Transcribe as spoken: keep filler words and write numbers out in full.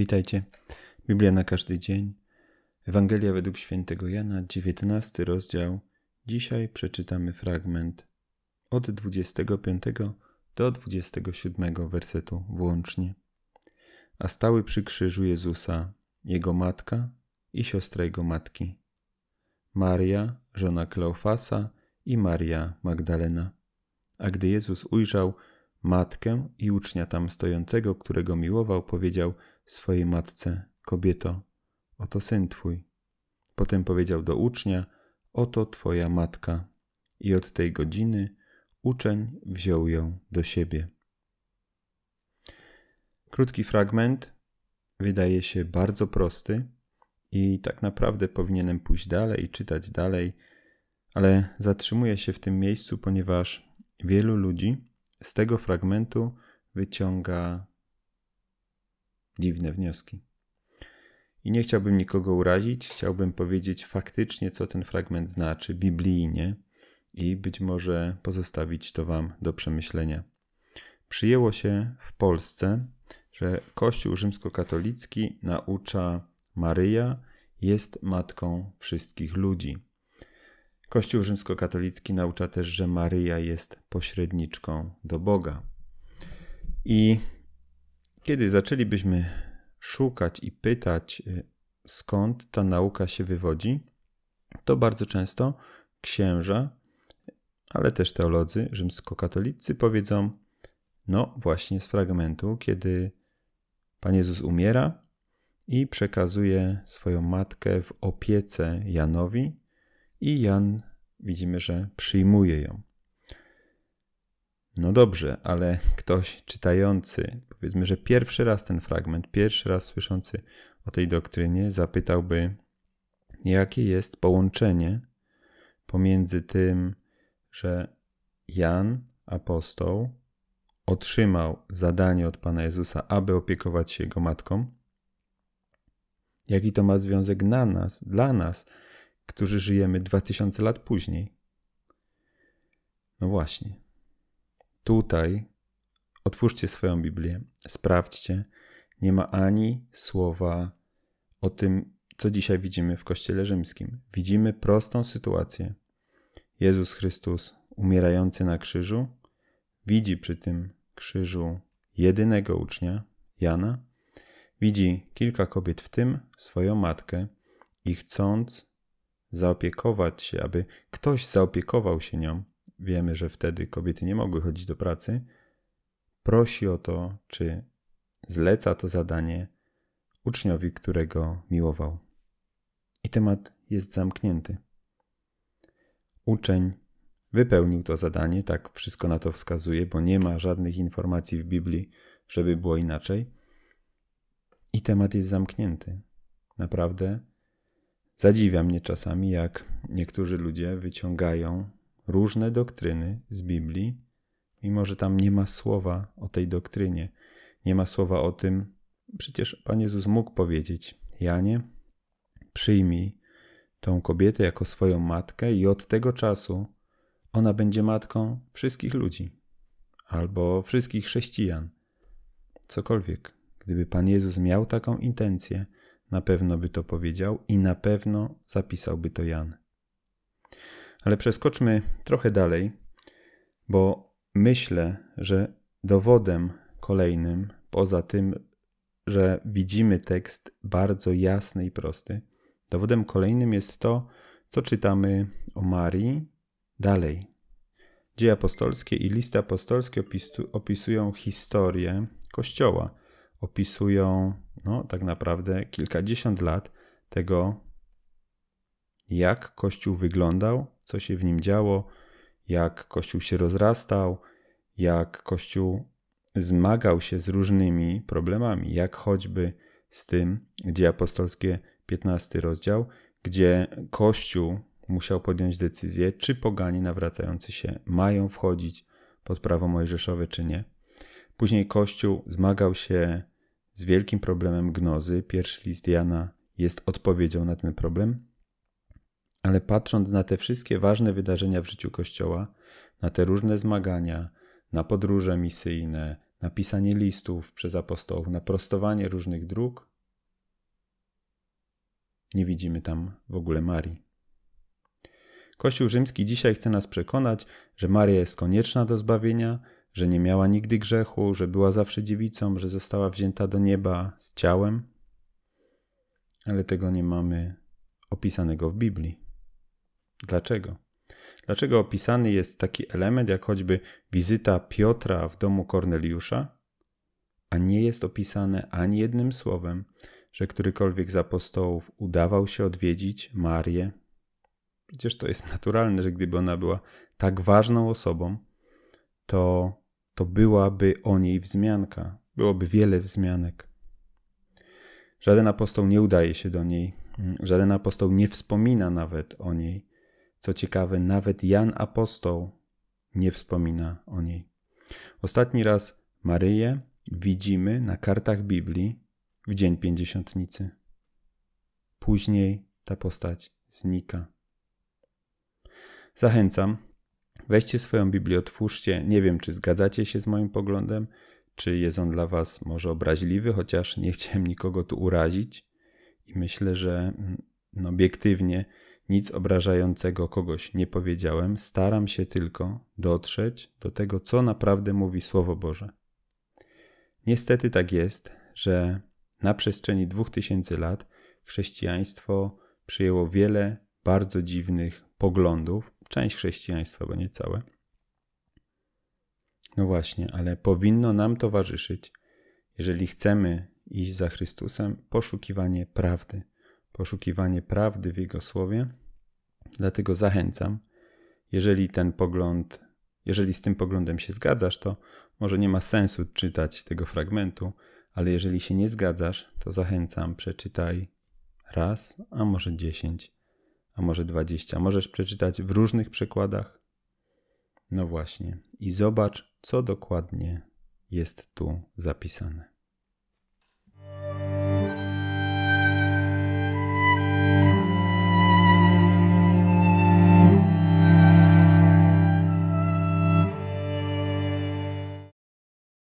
Witajcie. Biblia na każdy dzień. Ewangelia według świętego Jana, dziewiętnasty rozdział. Dzisiaj przeczytamy fragment od dwudziestego piątego do dwudziestego siódmego wersetu włącznie. A stały przy krzyżu Jezusa jego matka i siostra jego matki, Maria, żona Kleofasa i Maria Magdalena. A gdy Jezus ujrzał matkę i ucznia tam stojącego, którego miłował, powiedział swojej matce: Kobieto, oto syn twój. Potem powiedział do ucznia: oto twoja matka. I od tej godziny uczeń wziął ją do siebie. Krótki fragment, wydaje się bardzo prosty i tak naprawdę powinienem pójść dalej i czytać dalej, ale zatrzymuję się w tym miejscu, ponieważ wielu ludzi z tego fragmentu wyciąga dziwne wnioski. I nie chciałbym nikogo urazić, chciałbym powiedzieć faktycznie, co ten fragment znaczy biblijnie i być może pozostawić to wam do przemyślenia. Przyjęło się w Polsce, że Kościół rzymskokatolicki naucza: Maryja jest matką wszystkich ludzi. Kościół rzymskokatolicki naucza też, że Maryja jest pośredniczką do Boga. I kiedy zaczęlibyśmy szukać i pytać, skąd ta nauka się wywodzi, to bardzo często księża, ale też teolodzy rzymskokatolicy powiedzą: no właśnie z fragmentu, kiedy Pan Jezus umiera i przekazuje swoją matkę w opiece Janowi i Jan, widzimy, że przyjmuje ją. No dobrze, ale ktoś czytający, powiedzmy, że pierwszy raz ten fragment, pierwszy raz słyszący o tej doktrynie, zapytałby, jakie jest połączenie pomiędzy tym, że Jan, apostoł, otrzymał zadanie od Pana Jezusa, aby opiekować się Jego matką, jaki to ma związek na nas, dla nas, którzy żyjemy dwa tysiące lat później. No właśnie. Tutaj otwórzcie swoją Biblię, sprawdźcie, nie ma ani słowa o tym, co dzisiaj widzimy w Kościele rzymskim. Widzimy prostą sytuację. Jezus Chrystus, umierający na krzyżu, widzi przy tym krzyżu jedynego ucznia, Jana, widzi kilka kobiet, w tym swoją matkę, i chcąc zaopiekować się, aby ktoś zaopiekował się nią, wiemy, że wtedy kobiety nie mogły chodzić do pracy, prosi o to, czy zleca to zadanie uczniowi, którego miłował. I temat jest zamknięty. Uczeń wypełnił to zadanie, tak wszystko na to wskazuje, bo nie ma żadnych informacji w Biblii, żeby było inaczej. I temat jest zamknięty. Naprawdę zadziwia mnie czasami, jak niektórzy ludzie wyciągają różne doktryny z Biblii, mimo że tam nie ma słowa o tej doktrynie. Nie ma słowa o tym, przecież Pan Jezus mógł powiedzieć: Janie, przyjmij tą kobietę jako swoją matkę i od tego czasu ona będzie matką wszystkich ludzi albo wszystkich chrześcijan. Cokolwiek. Gdyby Pan Jezus miał taką intencję, na pewno by to powiedział i na pewno zapisałby to Jan. Ale przeskoczmy trochę dalej, bo myślę, że dowodem kolejnym, poza tym, że widzimy tekst bardzo jasny i prosty, dowodem kolejnym jest to, co czytamy o Marii dalej. Dzieje apostolskie i listy apostolskie opisują historię Kościoła. Opisują no, tak naprawdę kilkadziesiąt lat tego, jak Kościół wyglądał, co się w nim działo, jak Kościół się rozrastał, jak Kościół zmagał się z różnymi problemami, jak choćby z tym, Dzieje apostolskie, piętnasty rozdział, gdzie Kościół musiał podjąć decyzję, czy poganie nawracający się mają wchodzić pod prawo mojżeszowe, czy nie. Później Kościół zmagał się z wielkim problemem gnozy. Pierwszy list Jana jest odpowiedzią na ten problem. Ale patrząc na te wszystkie ważne wydarzenia w życiu Kościoła, na te różne zmagania, na podróże misyjne, na pisanie listów przez apostołów, na prostowanie różnych dróg, Nie widzimy tam w ogóle Marii. Kościół rzymski dzisiaj chce nas przekonać, że Maria jest konieczna do zbawienia, że nie miała nigdy grzechu, że była zawsze dziewicą, że została wzięta do nieba z ciałem. Ale tego nie mamy opisanego w Biblii. Dlaczego? Dlaczego opisany jest taki element, jak choćby wizyta Piotra w domu Korneliusza, a nie jest opisane ani jednym słowem, że którykolwiek z apostołów udawał się odwiedzić Marię? Przecież to jest naturalne, że gdyby ona była tak ważną osobą, to, to byłaby o niej wzmianka. Byłoby wiele wzmianek. Żaden apostoł nie udaje się do niej. Żaden apostoł nie wspomina nawet o niej. Co ciekawe, nawet Jan apostoł nie wspomina o niej. Ostatni raz Maryję widzimy na kartach Biblii w Dzień Pięćdziesiątnicy. Później ta postać znika. Zachęcam, weźcie swoją Biblię, otwórzcie. Nie wiem, czy zgadzacie się z moim poglądem, czy jest on dla was może obraźliwy, chociaż nie chciałem nikogo tu urazić. I myślę, że no, obiektywnie nic obrażającego kogoś nie powiedziałem. Staram się tylko dotrzeć do tego, co naprawdę mówi Słowo Boże. Niestety tak jest, że na przestrzeni dwóch tysięcy lat chrześcijaństwo przyjęło wiele bardzo dziwnych poglądów. Część chrześcijaństwa, bo nie całe. No właśnie, ale powinno nam towarzyszyć, jeżeli chcemy iść za Chrystusem, poszukiwanie prawdy. Poszukiwanie prawdy w Jego Słowie. Dlatego zachęcam, jeżeli ten pogląd, jeżeli z tym poglądem się zgadzasz, to może nie ma sensu czytać tego fragmentu, ale jeżeli się nie zgadzasz, to zachęcam, przeczytaj raz, a może dziesięć, a może dwadzieścia. Możesz przeczytać w różnych przekładach. No właśnie. I zobacz, co dokładnie jest tu zapisane.